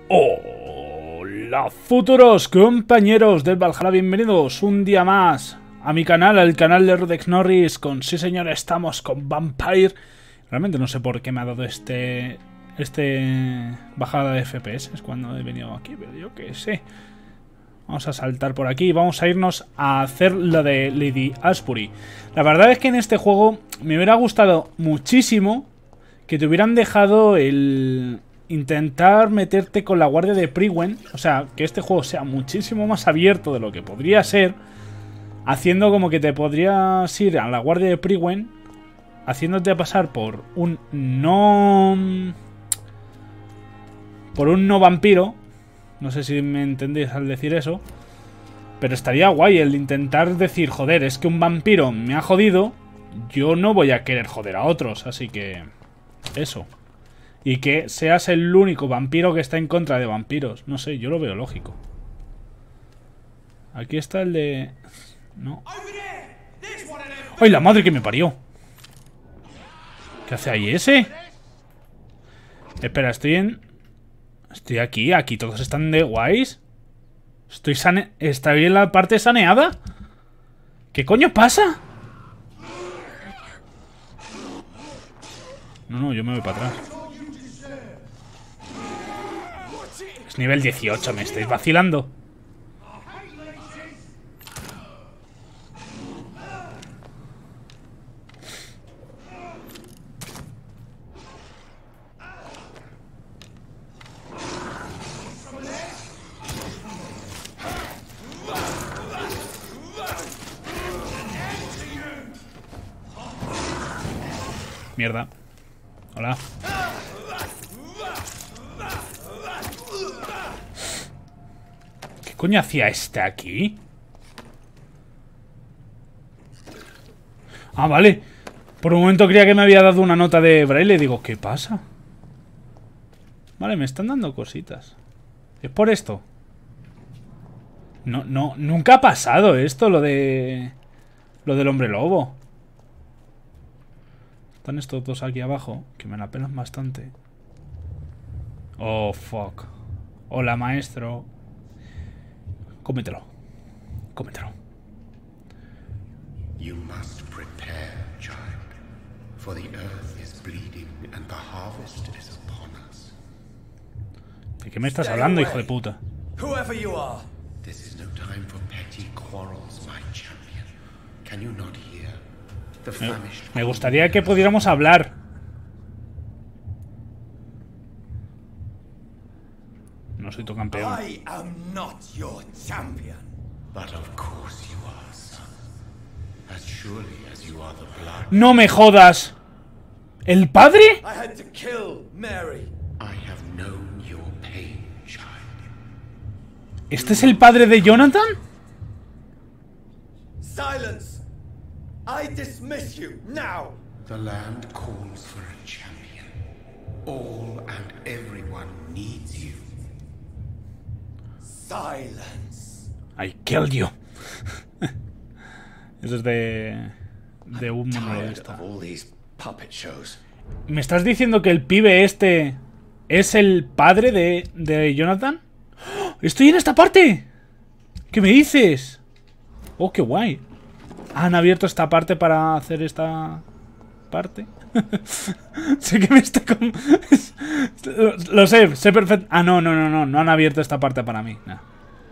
Hola futuros compañeros del Valhalla, bienvenidos un día más a mi canal, al canal de Rodex Norris. Sí señor, estamos con Vampire. Realmente no sé por qué me ha dado bajada de FPS, es cuando he venido aquí, pero yo qué sé. Vamos a saltar por aquí y vamos a irnos a hacer lo de Lady Ashbury. La verdad es que en este juego me hubiera gustado muchísimo que te hubieran dejado el intentar meterte con la guardia de Priwen. O sea, que este juego sea muchísimo más abierto de lo que podría ser, haciendo como que te podrías ir a la guardia de Priwen, haciéndote pasar por un no vampiro. No sé si me entendéis al decir eso, pero estaría guay el intentar decir, joder, es que un vampiro me ha jodido, yo no voy a querer joder a otros, así que eso. Y que seas el único vampiro que está en contra de vampiros. No sé, yo lo veo lógico. Aquí está el de... No. ¡Ay, la madre que me parió! ¿Qué hace ahí ese? Espera, estoy aquí. Aquí todos están de guays. ¿Estoy en la parte saneada? ¿Qué coño pasa? No, yo me voy para atrás. Es nivel 18, ¿me estáis vacilando? Mierda. Hola. ¿Qué coño hacía este aquí? Ah, vale. Por un momento creía que me había dado una nota de braille. Digo, ¿qué pasa? Vale, me están dando cositas. ¿Es por esto? No, nunca ha pasado esto, lo del hombre lobo. Están estos dos aquí abajo, que me la pelan bastante. Oh, fuck. Hola, maestro. Cómetelo. Cómetelo. You must prepare, child, for the earth is bleeding and the harvest is upon us. ¿De qué me estás hablando, hijo de puta? Whoever you are. This is no time for petty quarrels, my champion. Can you not hear? The famished. Me gustaría que pudiéramos hablar. No soy tu campeón. I am not your champion. But of course you are, son. As surely as you are the blood. ¡No me jodas! ¿El padre? I had to kill Mary. I have known your pain, child. ¿Este es el padre de Jonathan? Silence. I dismiss you now. The land calls for a champion. All and everyone needs you. Silence. I killed you. Eso es de un Tired monolista. of all these puppet shows. ¿Me estás diciendo que el pibe este es el padre de Jonathan? ¡Oh! ¡Estoy en esta parte! ¿Qué me dices? Oh, qué guay. Han abierto esta parte para hacer esta parte. Sé que me está lo sé perfecto. Ah, no han abierto esta parte para mí. No.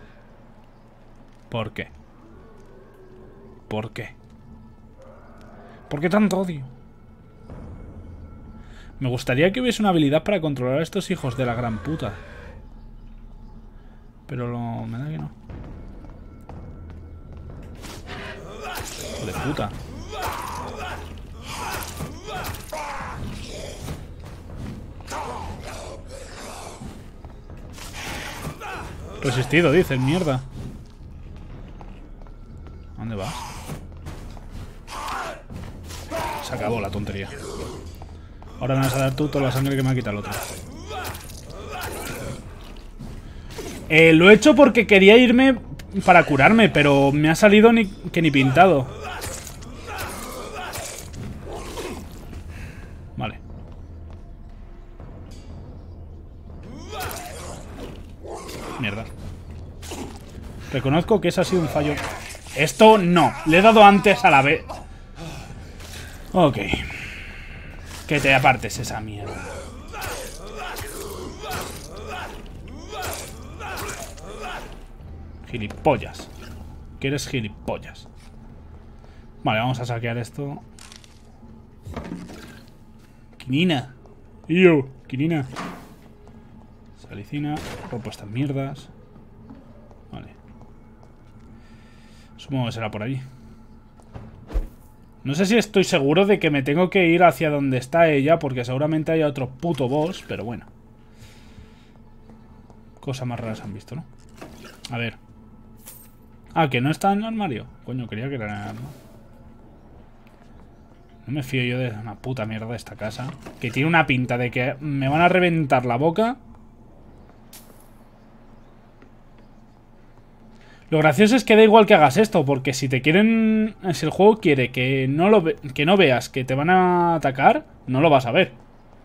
¿Por qué? ¿Por qué? ¿Por qué tanto odio? Me gustaría que hubiese una habilidad para controlar a estos hijos de la gran puta. Pero me da que no. Hijo de puta. Resistido, dicen, mierda. ¿A dónde vas? Se acabó la tontería. Ahora me vas a dar tú toda la sangre que me ha quitado el otro. Lo he hecho porque quería irme para curarme, pero me ha salido ni pintado. Vale. Mierda. Reconozco que ese ha sido un fallo. Esto no. Le he dado antes a la vez. Ok. Que te apartes esa mierda. Gilipollas. Que eres gilipollas. Vale, vamos a saquear esto. Quinina. Quinina. Salicina. Rompo estas mierdas. Vale. Supongo que será por allí. No sé si estoy seguro de que me tengo que ir hacia donde está ella, porque seguramente haya otro puto boss, pero bueno. Cosas más raras han visto, ¿no? A ver. Ah, que no está en el armario. Coño, quería que era en el armario. No me fío yo de una puta mierda de esta casa. Que tiene una pinta de que me van a reventar la boca. Lo gracioso es que da igual que hagas esto, porque si te quieren... Si el juego quiere que no veas que te van a atacar, no lo vas a ver.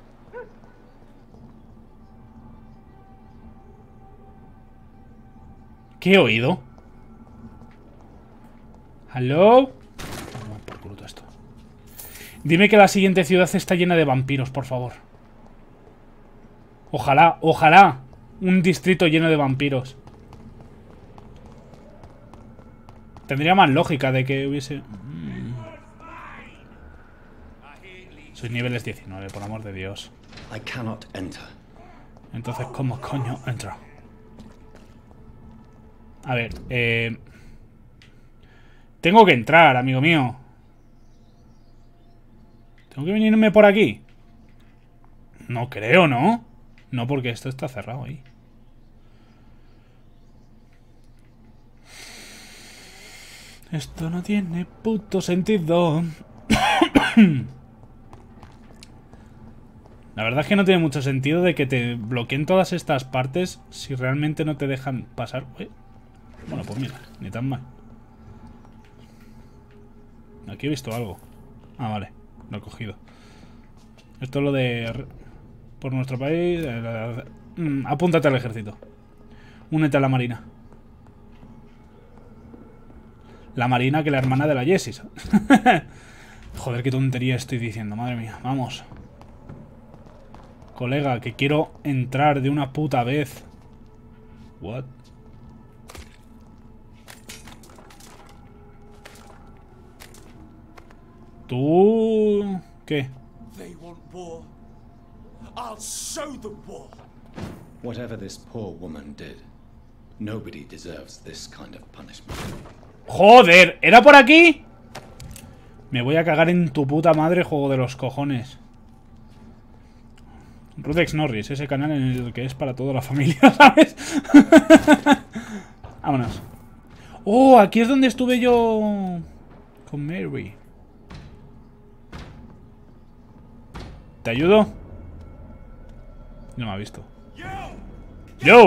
¿Qué he oído? ¿Aló? Por culo todo esto. Dime que la siguiente ciudad está llena de vampiros, por favor. Ojalá, ojalá. Un distrito lleno de vampiros. Tendría más lógica de que hubiese... Soy niveles 19, por amor de Dios. I cannot enter. Entonces, ¿cómo coño entro? A ver, tengo que entrar, amigo mío. ¿Tengo que venirme por aquí? No creo, ¿no? No, porque esto está cerrado ahí. Esto no tiene puto sentido. La verdad es que no tiene mucho sentido de que te bloqueen todas estas partes si realmente no te dejan pasar. Bueno, pues mira, ni tan mal. Aquí he visto algo. Ah, vale, lo he cogido. Esto es lo de... Por nuestro país... apúntate al ejército. Únete a la marina. La marina, que la hermana de la Jessie. Joder, qué tontería estoy diciendo, madre mía. Vamos. Colega, que quiero entrar de una puta vez. What? ¿Tú? ¿Qué? They want war. I'll show them war. Whatever this poor woman did, nobody deserves this kind of punishment. ¡Joder! ¿Era por aquí? Me voy a cagar en tu puta madre, juego de los cojones. Rudex Norris, ese canal en el que es para toda la familia, ¿sabes? Vámonos. ¡Oh! Aquí es donde estuve yo con Mary. ¿Te ayudo? No me ha visto. ¡Yo!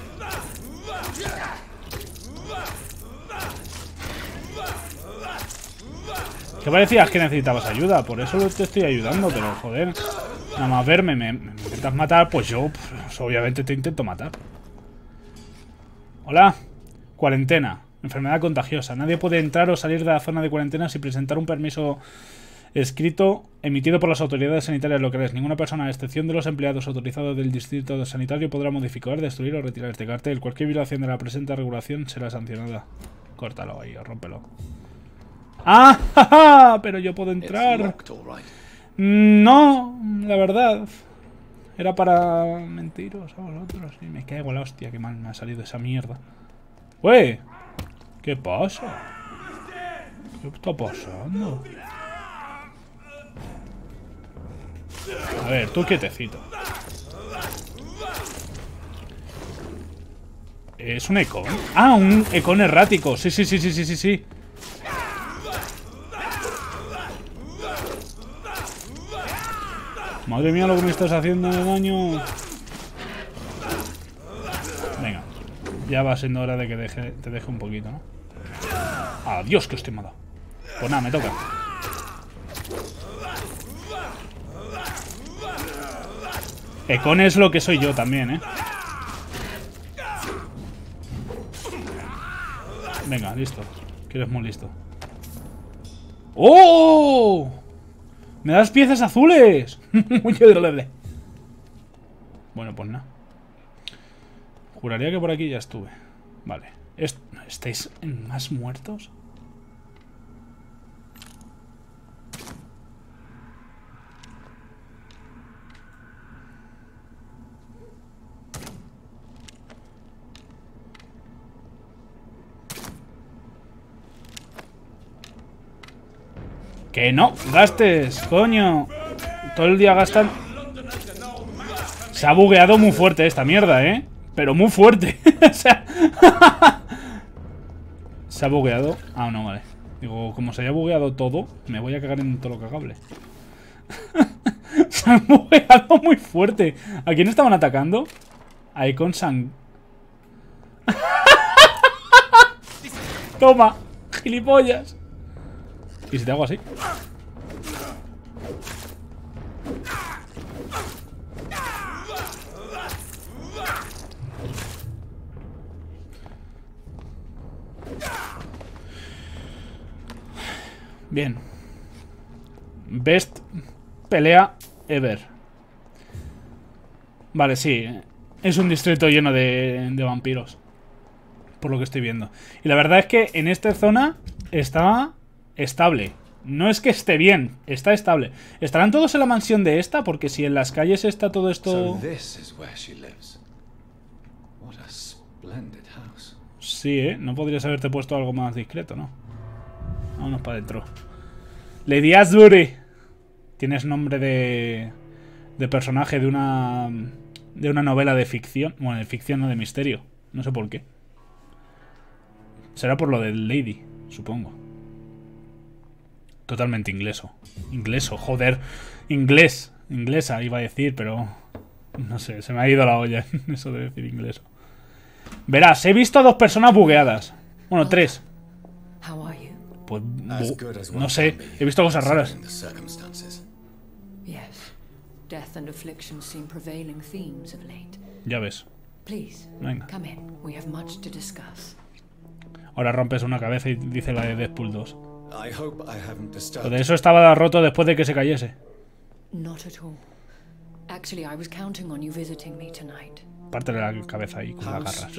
¿Qué parecías que necesitabas ayuda? Por eso te estoy ayudando, pero joder. Nada más verme, me intentas matar, pues yo pues, obviamente te intento matar. Hola. Cuarentena. Enfermedad contagiosa. Nadie puede entrar o salir de la zona de cuarentena sin presentar un permiso escrito emitido por las autoridades sanitarias locales. Ninguna persona, a excepción de los empleados autorizados del distrito sanitario, podrá modificar, destruir o retirar este cartel. Cualquier violación de la presente regulación será sancionada. Córtalo ahí o rómpelo. ¡Ah! ¡Ja, ja! Pero yo puedo entrar. No, la verdad. Era para mentiros a vosotros. Y me cago en la hostia, que mal me ha salido esa mierda. ¡Wey! ¿Qué pasa? ¿Qué está pasando? A ver, tú quietecito. ¿Es un econ? Ah, un econ errático. Sí, sí, sí, sí, sí, sí, sí. Madre mía, lo que me estás haciendo de daño. Venga. Ya va siendo hora de que te deje un poquito, ¿no? Adiós, que os te he matado. Pues nada, me toca. Econ es lo que soy yo también, ¿eh? Venga, listo. Que eres muy listo. ¡Oh! ¡Me das piezas azules! Bueno, pues nada. Juraría que por aquí ya estuve. Vale. ¿Estáis más muertos? ¡Que no! ¡Gastes! ¡Coño! Todo el día gastan... Se ha bugueado muy fuerte esta mierda, ¿eh? Pero muy fuerte. O sea... Se ha bugueado... Ah, no, vale. Digo, como se haya bugueado todo, me voy a cagar en todo lo cagable. Se ha bugueado muy fuerte. ¿A quién estaban atacando? A Icon Sang. Toma, gilipollas. ¿Y si te hago así? Bien. Best pelea ever. Vale, sí. Es un distrito lleno de vampiros. Por lo que estoy viendo. Y la verdad es que en esta zona está estable. No es que esté bien, está estable. ¿Estarán todos en la mansión de esta? Porque si en las calles está todo esto... Sí, ¿eh? No podrías haberte puesto algo más discreto, ¿no? Vámonos para adentro. Lady Asbury. Tienes nombre de personaje de una novela de ficción. Bueno, de ficción, no de misterio. No sé por qué. Será por lo de Lady, supongo. Totalmente ingleso. Ingleso, joder. Inglés. Inglesa iba a decir, pero... No sé, se me ha ido la olla en eso de decir ingleso. Verás, he visto a 2 personas bugueadas. Bueno, 3. Pues... no sé, he visto cosas raras. Ya ves. Venga. Ahora rompes una cabeza y dice la de Deadpool 2. Lo de eso estaba roto después de que se cayese. Pártele la cabeza ahí con las garras.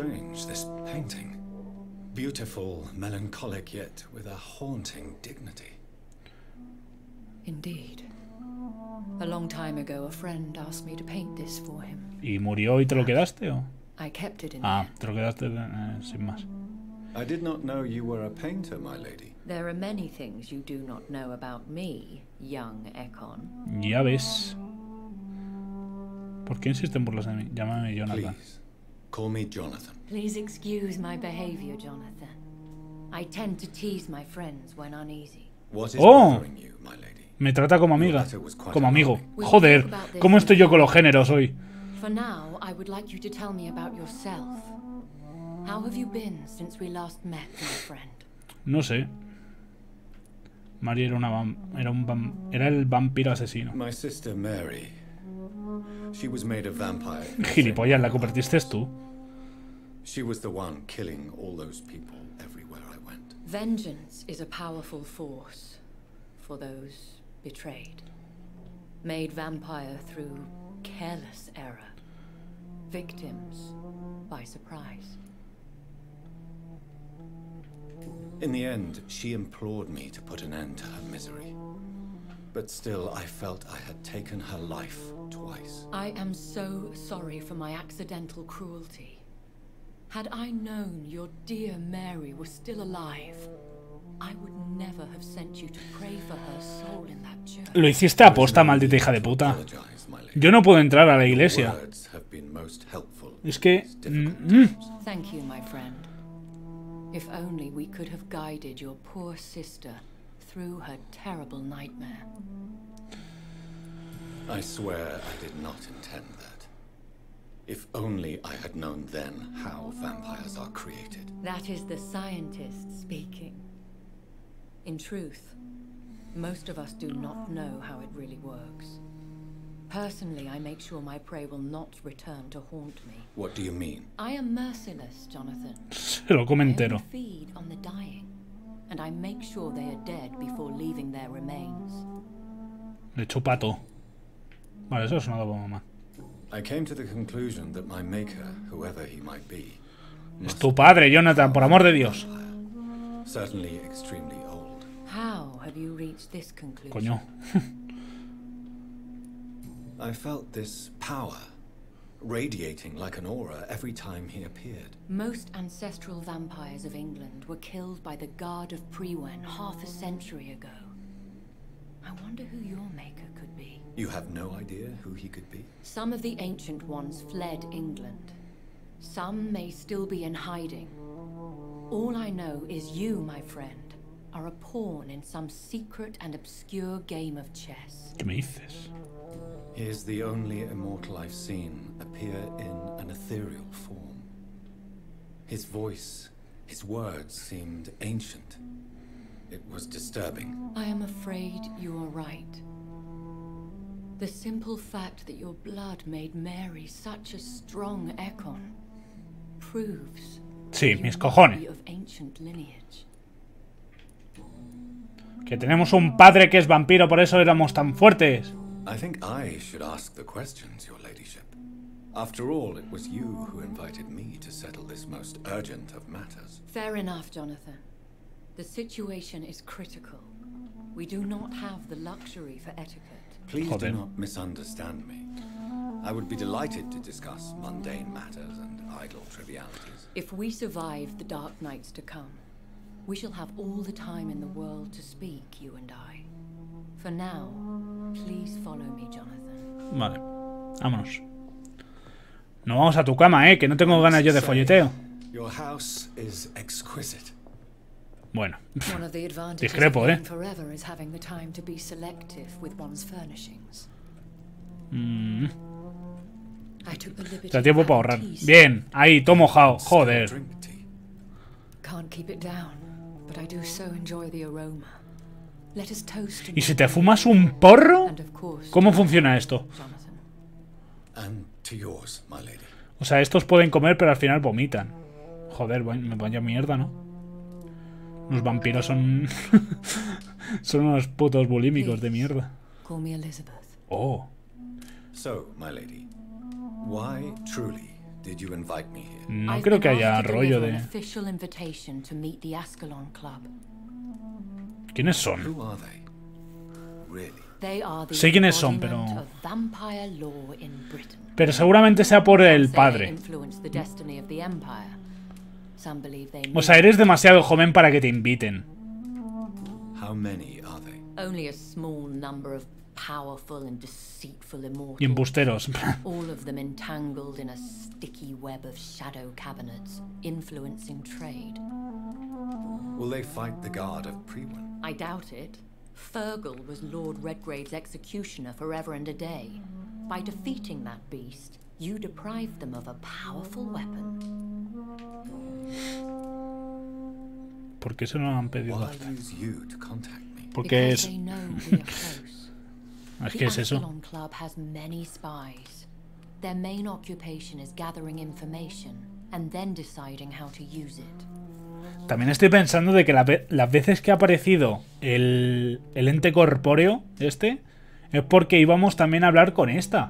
Beautiful, melancholic yet with a haunting dignity. Indeed. A long time ago a friend asked me to paint this for him. ¿Y murió y te lo quedaste o? I kept it in Ah, there. te lo quedaste sin más. I did not know you were a painter, my lady. There are many things you do not know about me, young Ekon. Ya ves. ¿Por qué insisten por los de mí? Llámame Jonathan. Please, call me Jonathan. Please excuse my behavior, Jonathan. I tend to tease my friends when uneasy. What is Oh. bothering you, my lady? Me trata como amiga. Como amigo. Joder, ¿cómo estoy yo con los géneros hoy? For now, I would like you to tell me about yourself. How have you been since we last met, my friend? No sé. Mary era el vampiro asesino. My sister Mary. She was made of vampire. Gilipollas, la convertiste tú. She was the one killing all those people everywhere I went. Vengeance is a powerful force for those betrayed. Made vampire through careless error. Victims by surprise. In the end, she implored me to put an end to her misery. But still, I felt I had taken her life twice. I am so sorry for my accidental cruelty. Had I known your dear Mary was still alive, I would never have sent you to pray for her soul in that church. Lo hiciste a posta, maldita hija de puta. Apologize, my lady. Yo no puedo entrar a la iglesia. Words have been most helpful Es in que... these difficult times. Thank you, my friend. If only we could have guided your poor sister through her terrible nightmare. I swear I did not intend that. If only I had known then how vampires are created. That is the scientist speaking. In truth, most of us do not know how it really works. Personally, I make sure my prey will not return to haunt me. What do you mean? I am merciless, Jonathan. Se lo come I entero. only feed on the dying, and I make sure they are dead before leaving their remains. Le chupa todo. Vale, eso es una doble mamá. I came to the conclusion that my maker, whoever he might be, Es tu padre, Jonathan, por amor de Dios. certainly extremely old. How have you reached this conclusion? Coño. I felt this power radiating like an aura every time he appeared. Most ancestral vampires of England were killed by the Guard of Priwen half a century ago. I wonder who your maker could be. You have no idea who he could be? Some of the ancient ones fled England. Some may still be in hiding. All I know is you, my friend, are a pawn in some secret and obscure game of chess. ¿Qué me dices? He is the only immortal I've seen appear in an ethereal form. His voice, his words seemed ancient. It was disturbing. I am afraid you are right. The simple fact that your blood made Mary such a strong Ekon proves Sí, you mis must cojones. be of ancient lineage. Que tenemos un padre que es vampiro, por eso éramos tan fuertes. I think I should ask the questions, your ladyship. After all, it was you who invited me to settle this most urgent of matters. Fair enough, Jonathan. The situation is critical. We do not have the luxury for etiquette. Please Joder. do not misunderstand me. I would be delighted to discuss mundane matters and idle trivialities. If we survive the dark nights to come, we shall have all the time in the world to speak, you and I. For now, please follow me, Jonathan. Vale, vámonos. No vamos a tu cama, que no tengo ganas yo de folleteo. Your house is exquisite. Bueno, One of the advantages Discrepo, of living forever is having the time to be selective with one's furnishings. I took the liberty da tiempo of para having ahorrar. tea Bien, ahí, todo mojado. Still Joder. drink tea. Can't keep it down, but I do so enjoy the aroma. Let us toast ¿Y si te fumas un porro? and of course, ¿Cómo funciona esto? Jonathan. And to yours, my lady. O sea, estos pueden comer, pero al final vomitan. Joder, me vaya mierda, ¿no? Los vampiros son... son unos putos bulímicos de mierda. Call me Elizabeth. Oh. So, my lady, why truly did you invite me here? No I've creo que been haya asked to rollo deliver an de... official invitation to meet the Ascalon Club. ¿Quiénes son? Who are they? Really? They are the Sé quiénes son, embodiment pero- of vampire law in Britain. Pero seguramente sea por el Some say they padre. influenced the destiny of the empire. Some believe they O sea, eres demasiado joven para que te inviten. How many are they? only a small number of powerful and deceitful immortals. Y embusteros. All of them entangled in a sticky web of shadow cabinets, influencing trade. Will they fight the guard of Priwen? I doubt it. Fergal was Lord Redgrave's executioner forever and a day. By defeating that beast, you deprived them of a powerful weapon. ¿Por qué se lo han pedido? Why use you to contact me? Porque Because es... they know we are close. Es The que es eso. Ascalon Club has many spies. Their main occupation is gathering information and then deciding how to use it. También estoy pensando de que las veces que ha aparecido el ente corpóreo este es porque íbamos también a hablar con esta.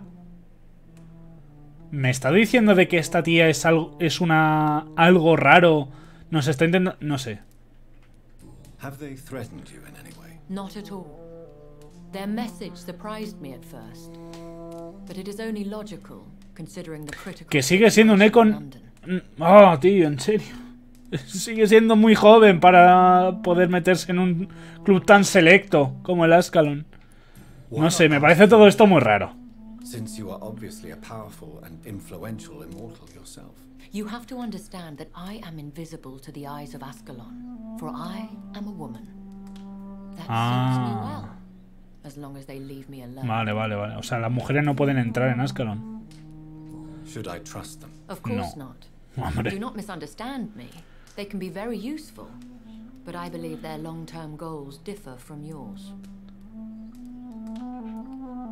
Me está diciendo de que esta tía es algo raro. Nos está intentando... No sé. Have they threatened you in any way? Not at all. Their message surprised me at first, but it is only logical considering the critical Que sigue siendo un situation in Econ... London. Oh, tío, en serio. Sigue siendo muy joven para poder meterse en un club tan selecto como el Ascalon. No sé, me parece todo esto muy raro. Since you are obviously a powerful and influential immortal yourself. You have to understand that I am invisible to the eyes of Ascalon, for I am a woman. That suits me well, as long as they leave me alone. Vale, vale, vale. O sea, las mujeres no pueden entrar en Ascalon. Should I trust them? Of course No. not. Hombre. Do not misunderstand me. They can be very useful, but I believe their long-term goals differ from yours.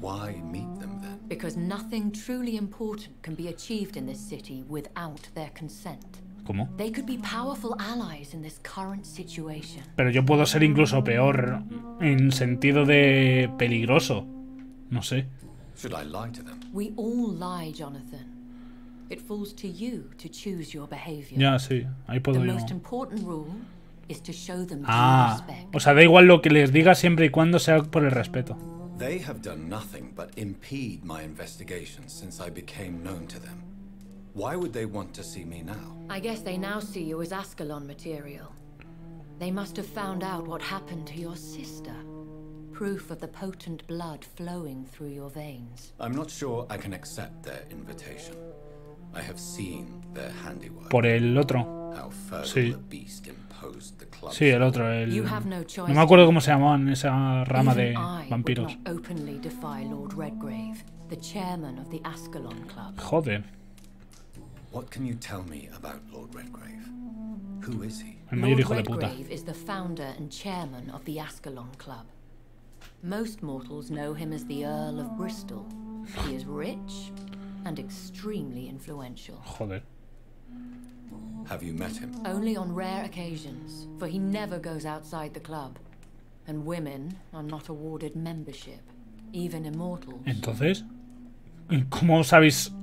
Why meet them then? Because nothing truly important can be achieved in this city without their consent. ¿Cómo? They could be powerful allies in this current situation. Pero yo puedo ser incluso peor en sentido de peligroso. No sé. Should I lie to them? We all lie, Jonathan. It falls to you to choose your behavior. Ya, sí. Ahí The puedo yo. most important rule is to show them due Ah, respect. o sea, da igual lo que les diga siempre y cuando sea por el respeto. They have done nothing but impede my investigation since I became known to them. Why would they want to see me now? I guess they now see you as Ascalon material. They must have found out what happened to your sister. Proof of the potent blood flowing through your veins. I'm not sure I can accept their invitation. I have seen their handiwork. Por el otro. How Fergal Sí. the Beast imposed the club. Sí, el otro. El... You have no choice. No me acuerdo cómo se llamaban esa rama de Even I would vampiros. not openly defy Lord Redgrave, the chairman of the Ascalon Club. Joder. What can you tell me about Lord Redgrave? Who is he? El mayor Lord hijo de puta. Redgrave is the founder and chairman of the Ascalon Club. Most mortals know him as the Earl of Bristol. He is rich and extremely influential. Joder. Have you met him? Only on rare occasions, for he never goes outside the club. And women are not awarded membership, even immortals. Entonces, ¿cómo os habéis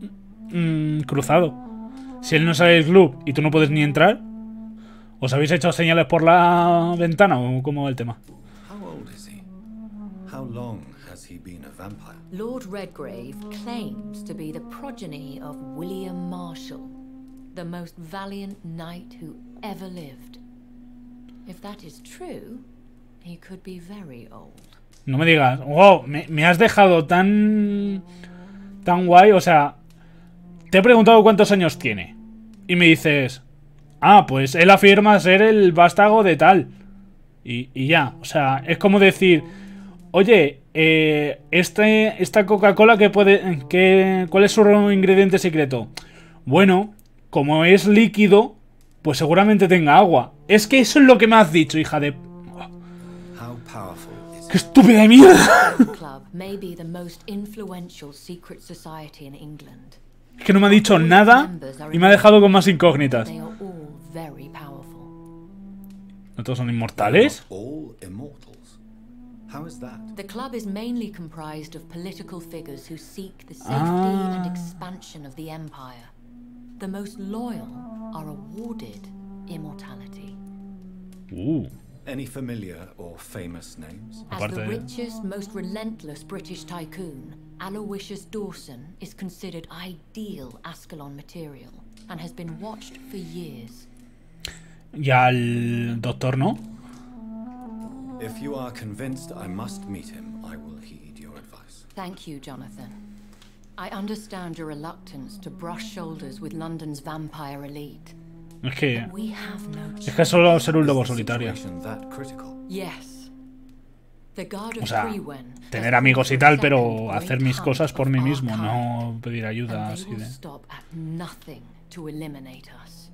cruzado? Si él no sale del club y tú no puedes ni entrar, ¿os habéis hecho señales por la ventana o cómo va el tema? How old is he? How long has he been a vampire? Lord Redgrave claims to be the progeny of William Marshall, the most valiant knight who ever lived. If that is true, he could be very old. No me digas, wow, me has dejado tan guay, o sea, te he preguntado cuántos años tiene y me dices, ah, pues él afirma ser el vástago de tal y ya, o sea, es como decir, oye, esta Coca-Cola ¿cuál es su ingrediente secreto? Bueno, como es líquido, pues seguramente tenga agua. Es que eso es lo que me has dicho, hija de... How powerful is ¡Qué estúpida de mierda! The club may be the most influential secret society in England. Es que no me ha dicho nada y me ha dejado con más incógnitas. They are all very powerful. ¿No todos son he? inmortales? Not all immortals. How is that? The club is mainly comprised of political figures who seek the safety Ah. and expansion of the empire. The most loyal are awarded immortality. Any familiar or famous names? As Aparte the de- richest, most relentless British tycoon, Aloysius Dawson is considered ideal Ascalon material and has been watched for years. ¿Y al doctor no? If you are convinced I must meet him, I will heed your advice. Thank you, Jonathan. I understand your reluctance to brush shoulders with London's vampire elite. Es que... We have no Es que choice. solo ser un Is lobo the solitario. situation that critical? Yes. The guard of O sea, Frewen has tener called amigos for y a tal, second pero great hacer mis hunt cosas por of mí our mismo, kind, no pedir ayuda and they así will de... stop at nothing to eliminate us.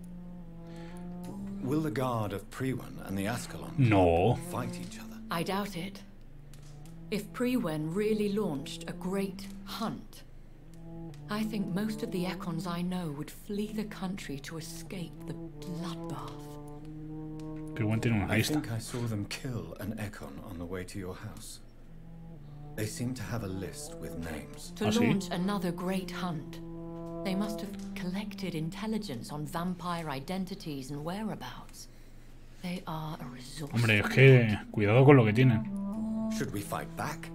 Will the guard of Prewen and the Ascalon No. fight each other? I doubt it. If Prewen really launched a great hunt, I think most of the Econs I know would flee the country to escape the bloodbath. Pero bueno, tiene una I lista. think I saw them kill an Econ on the way to your house. They seem to have a list with names. To ¿Ah, sí? launch another great hunt, they must have collected intelligence on vampire identities and whereabouts. They are a resourceful Hombre, es que... Cuidado con lo que tienen. Should we fight back?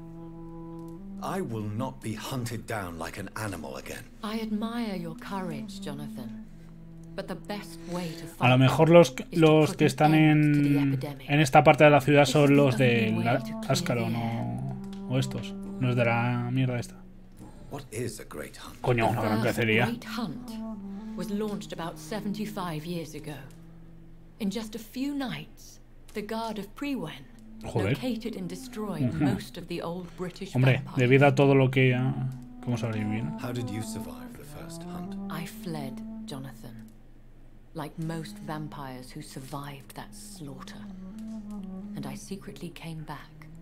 I will not be hunted down like an animal again. I admire your courage, Jonathan. But the best way to fight A lo mejor los is to que put an están end to the en epidemic. esta parte de la ciudad son This is los the de only way to clear Ascalon the air. o estos. Los de la mierda esta. What is a great hunt? Coño, una gran First cacería. great hunt was launched about 75 years ago. In just a few nights, the guard of Prewen Joder. located and destroyed most of the old British Hombre, vampires. debido a todo lo que... ¿Cómo sobrevivir? How did you survive the first hunt? I fled, Jonathan, like most vampires who survived that slaughter. And I secretly came back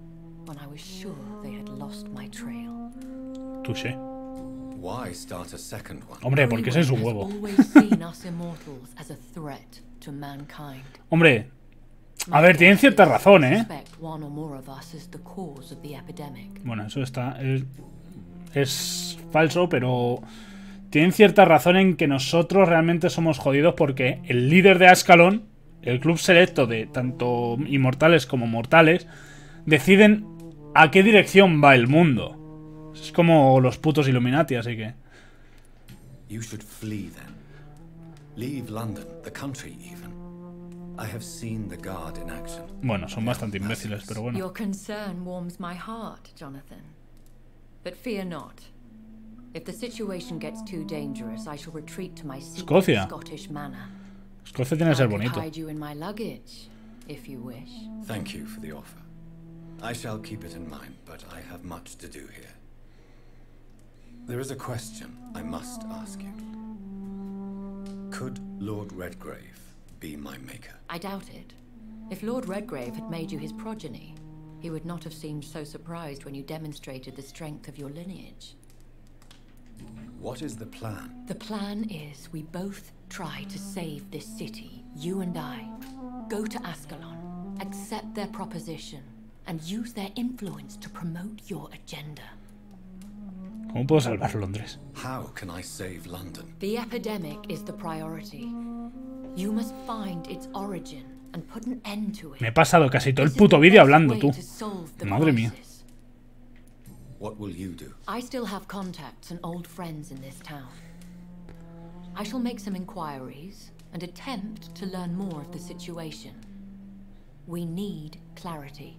when I was sure they had lost my trail. Touché. Why start a second one? Hombre, porque ese es un Everyone huevo. has always seen us immortals as a threat to mankind. Hombre, a ver, tienen cierta razón, ¿eh? Suspect one or more of us is the cause of the epidemic. Bueno, eso está... Es falso, pero... Tienen cierta razón en que nosotros realmente somos jodidos porque el líder de Ascalon, el club selecto de tanto inmortales como mortales, deciden a qué dirección va el mundo. Es como los putos Illuminati, así que... You should flee then. Leave London, the country even. I have seen the guard in action. Bueno, son bastante imbéciles, pero bueno. Your concern warms my heart, Jonathan. But fear not. If the situation gets too dangerous, I shall retreat to my secret Escocia. Scottish manor. Escocia tiene que I ser could bonito. hide you in my luggage, if you wish. Thank you for the offer. I shall keep it in mind, but I have much to do here. There is a question I must ask you. Could Lord Redgrave be my maker? I doubt it. If Lord Redgrave had made you his progeny, he would not have seemed so surprised when you demonstrated the strength of your lineage. What is the plan? The plan is we both try to save this city, you and I. Go to Ascalon, accept their proposition, and use their influence to promote your agenda. ¿Cómo puedo salvar Londres? How can I save London? The epidemic is the priority. You must find its origin and put an end to it. Me he pasado casi todo el This is puto the vídeo best hablando, way tú. to solve the Madre mía. crisis. What will you do? I still have contacts and old friends in this town. I shall make some inquiries and attempt to learn more of the situation. We need clarity.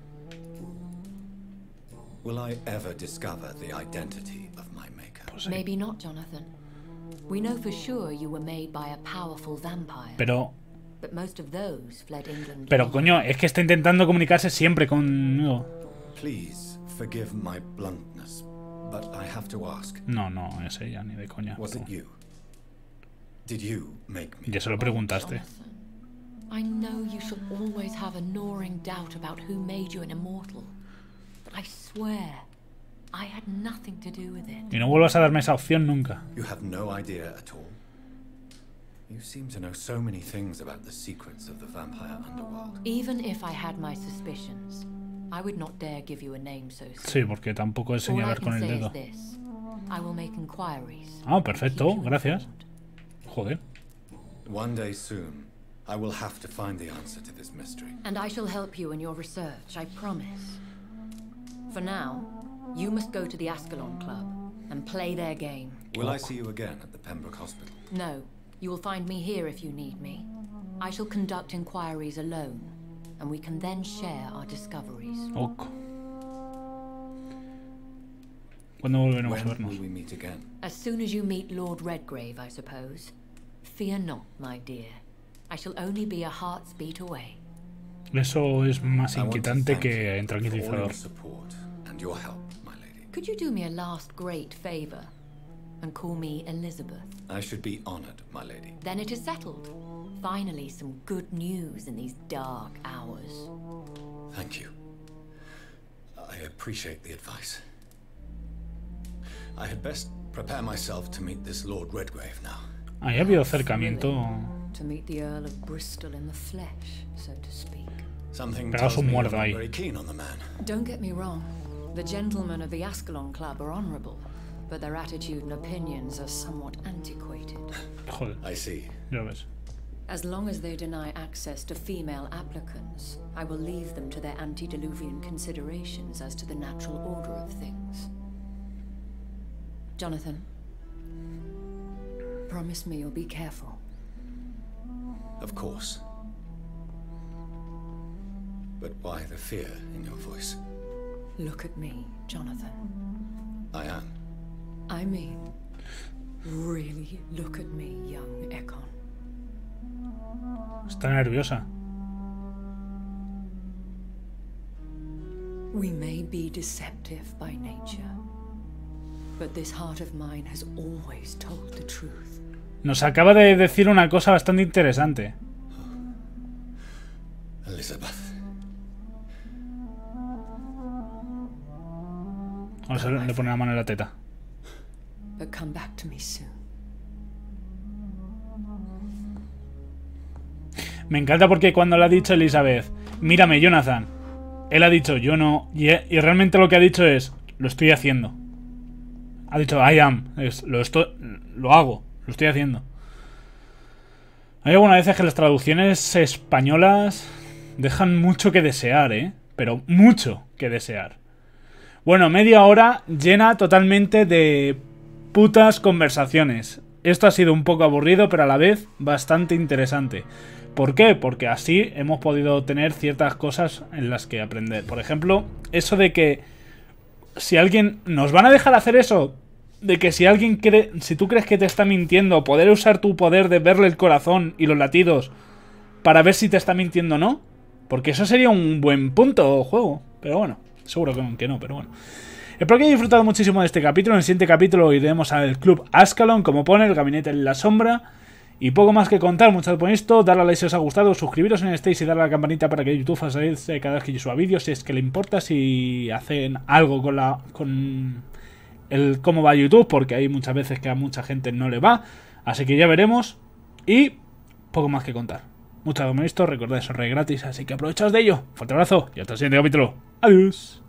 Will I ever discover the identity of my maker? Maybe not, Jonathan. We know for sure you were made by a powerful vampire, Pero... but most of those fled England. Pero long coño, es que está intentando comunicarse siempre conmigo. Please forgive my bluntness, but I have to ask. No, no, es ella, ni de coña. Was it you? Did you make me? Ya se lo preguntaste. Jonathan, I know you shall always have a gnawing doubt about who made you an immortal, but I swear I had nothing to do with it. Y no vuelvas a darme esa opción nunca. You have no idea at all? You seem to know so many things about the secrets of the vampire underworld. Even if I had my suspicions, I would not dare give you a name so soon. Sí, porque tampoco es All I señalar con can el say dedo. is this. I will make inquiries. Ah, and perfecto, keep you gracias. informed. Joder. One day soon, I will have to find the answer to this mystery. And I shall help you in your research, I promise. For now, you must go to the Ascalon Club and play their game. Will I see you again at the Pembroke Hospital? No, you will find me here if you need me. I shall conduct inquiries alone, and we can then share our discoveries. Ok. ¿Cuándo volveremos a When vernos? will we meet again? As soon as you meet Lord Redgrave, I suppose. Fear not, my dear. I shall only be a heart's beat away. Eso es más I want to inquietante thank que you en for all tranquilizador. your support and your help, my lady. Could you do me a last great favor and call me Elizabeth? I should be honored, my lady. Then it is settled. Finally, some good news in these dark hours. Thank you. I appreciate the advice. I had best prepare myself to meet this Lord Redgrave now. Ahí ha habido acercamiento. To meet the Earl of Bristol in the flesh, so to speak. Something Pegaos tells un me you're muerto not ahí. very keen on the man. Don't get me wrong. The gentlemen of the Ascalon Club are honorable, but their attitude and opinions are somewhat antiquated. Joder, I see. ya ves. As long as they deny access to female applicants, I will leave them to their antediluvian considerations as to the natural order of things. Jonathan, promise me you'll be careful. Of course. But why the fear in your voice? Look at me, Jonathan. I am. I mean, really look at me, young Ekon. Está nerviosa. We may be deceptive by nature, but this heart of mine has always told the truth. Nos acaba de decir una cosa bastante interesante. Elizabeth. Vamos a le pone la mano en la teta. But come back to me soon. Me encanta porque cuando le ha dicho Elizabeth, mírame, Jonathan, él ha dicho, yo no. Y realmente lo que ha dicho es, lo estoy haciendo. Ha dicho, I am. Lo hago, lo estoy haciendo. Hay algunas veces que las traducciones españolas dejan mucho que desear, ¿eh? Pero mucho que desear. Bueno, media hora llena totalmente de putas conversaciones. Esto ha sido un poco aburrido, pero a la vez bastante interesante. ¿Por qué? Porque así hemos podido tener ciertas cosas en las que aprender. Por ejemplo, eso de que si alguien... ¿Nos van a dejar hacer eso? De que si alguien cree... Si tú crees que te está mintiendo, poder usar tu poder de verle el corazón y los latidos para ver si te está mintiendo o no. Porque eso sería un buen punto juego. Pero bueno, seguro que no, pero bueno. Espero que hayáis disfrutado muchísimo de este capítulo. En el siguiente capítulo iremos al Club Ascalon, como pone, el gabinete en la sombra. Y poco más que contar, mucho por esto, darle a like si os ha gustado, suscribiros en estéis y darle a la campanita para que YouTube os avise cada vez que yo suba vídeos, si es que le importa, si hacen algo con el cómo va YouTube, porque hay muchas veces que a mucha gente no le va, así que ya veremos, y poco más que contar. Mucho por esto, recordad, eso es gratis, así que aprovechaos de ello. Fuerte abrazo y hasta el siguiente capítulo. Adiós.